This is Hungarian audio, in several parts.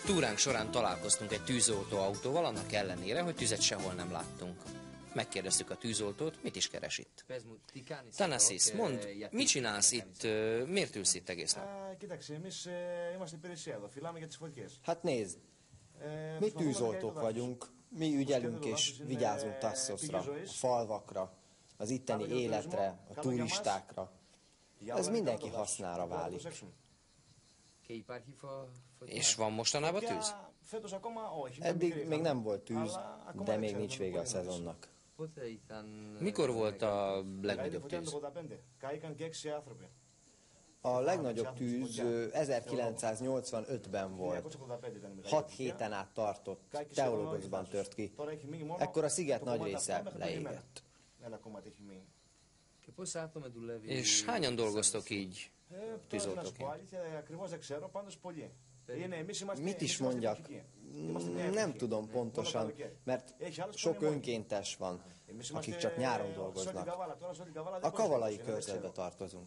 Túránk során találkoztunk egy tűzoltóautóval, annak ellenére, hogy tüzet sehol nem láttunk. Megkérdeztük a tűzoltót, mit is keres itt. Thanasis, mondd, mit csinálsz itt, miért ülsz itt egész nap? Hát nézd, mi tűzoltók vagyunk, mi ügyelünk és vigyázunk Tasszosra, a falvakra, az itteni életre, a turistákra. Ez mindenki hasznára válik. És van mostanában tűz? Eddig még nem volt tűz, de még nincs vége a szezonnak. Mikor volt a legnagyobb tűz? A legnagyobb tűz 1985-ben volt. 6 héten át tartott, Teologosban tört ki. Ekkor a sziget nagy része leégett. És hányan dolgoztok így tűzoltóként? Mit is mondjak? Nem tudom pontosan, mert sok önkéntes van, akik csak nyáron dolgoznak. A kavalai körzetbe tartozunk.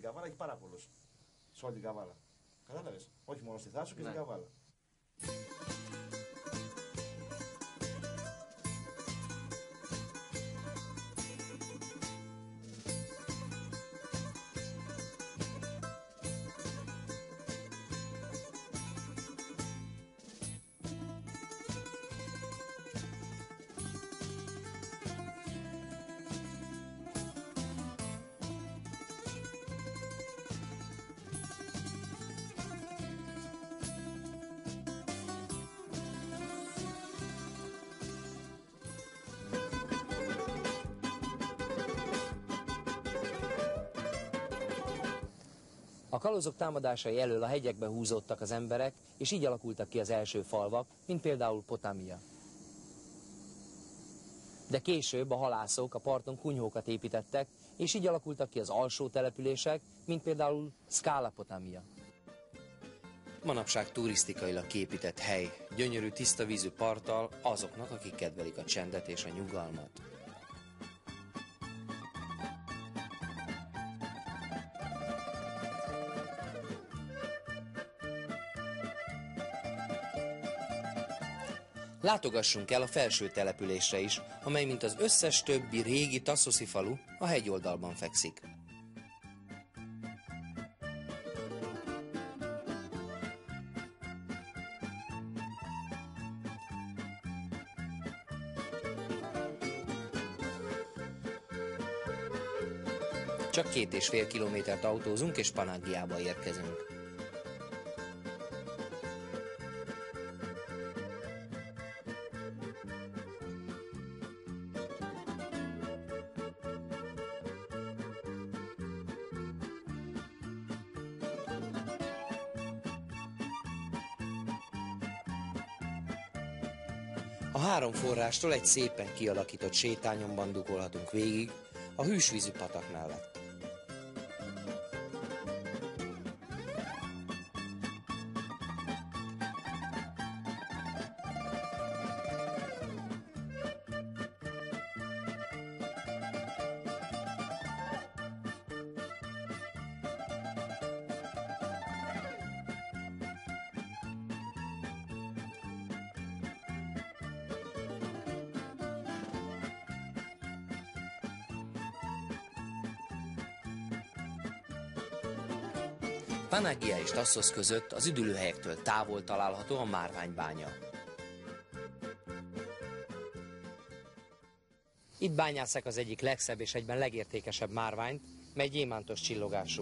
A kalózok támadásai elől a hegyekbe húzódtak az emberek, és így alakultak ki az első falvak, mint például Potamia. De később a halászok a parton kunyhókat építettek, és így alakultak ki az alsó települések, mint például Scala Potamia. Manapság turisztikailag kiépített hely, gyönyörű tiszta vízű parttal azoknak, akik kedvelik a csendet és a nyugalmat. Látogassunk el a felső településre is, amely mint az összes többi régi tasszoszi falu a hegyoldalban fekszik. Csak 2,5 kilométert autózunk, és Panagiába érkezünk. A 3 forrástól egy szépen kialakított sétányomban dugolhatunk végig a hűsvízű patak mellett. Panagia és Tassos között az üdülőhelyektől távol található a márványbánya. Itt bányásszák az egyik legszebb és egyben legértékesebb márványt, mely gyémántos csillogású.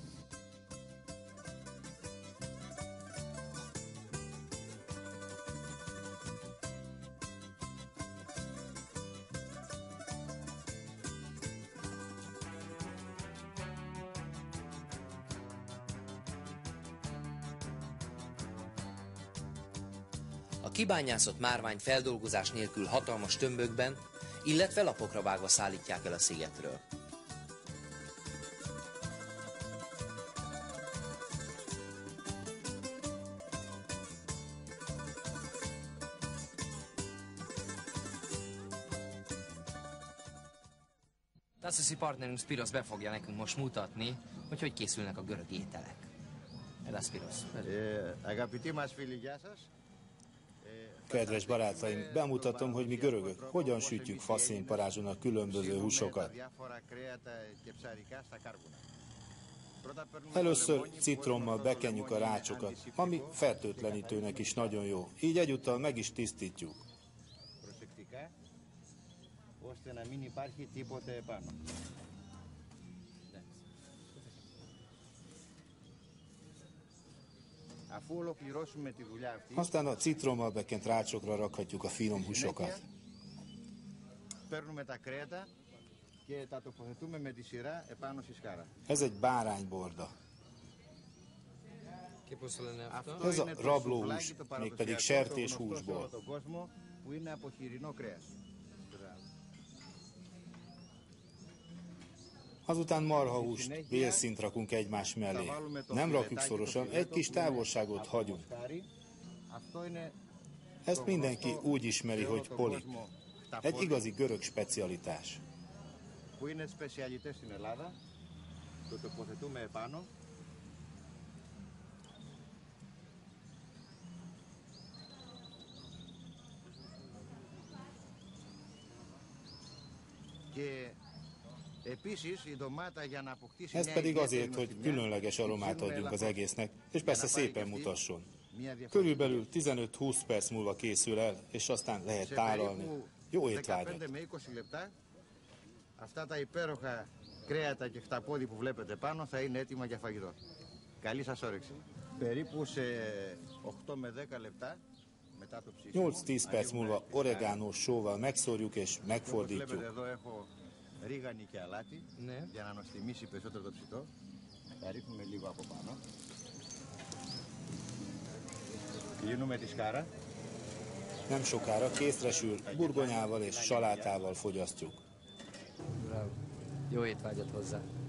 A kibányászott márványt feldolgozás nélkül hatalmas tömbökben, illetve lapokra vágva szállítják el a szigetről. Tasszoszi partnerünk Spiros be fogja nekünk most mutatni, hogy készülnek a görög ételek. Kedves barátaim, bemutatom, hogy mi görögök hogyan sütjük faszénparázson a különböző húsokat. Először citrommal bekenjük a rácsokat, ami fertőtlenítőnek is nagyon jó. Így egyúttal meg is tisztítjuk. Aztán a citrommal bekent rácsokra rakhatjuk a finom húsokat. Ez egy bárányborda. Ez a rablóhús, mégpedig sertéshúsból. Azután marhahúst bélszint rakunk egymás mellé. Nem rakjuk szorosan, egy kis távolságot hagyunk. Ezt mindenki úgy ismeri, hogy polip. Egy igazi görög specialitás. Ez pedig azért, hogy különleges aromát adjunk az egésznek, és persze szépen mutasson. Körülbelül 15-20 perc múlva készül el, és aztán lehet tálalni. Jó étvágyat! Αυτά τα υπέροχα κρέατα και χταπόδι που βλέπετε πάνω θα είναι έτοιμα για φαγητό. Καλή σας όρεξη. Περίπου σε 8 με 10 λεπτά μετά το ψήσιμο. 8-10 perc múlva oregánós sóval megszórjuk és megfordítjuk. Βλέπετε εδώ έχω ρίγανη και αλάτι για να νοστιμήσει περισσότερο το ψητό. Θα ρίχνουμε λίγο από πάνω. Λύνουμε τη σκάρα. Nem sokára készre sül, burgonyával és salátával fogyasztjuk. Jó étvágyat hozzá!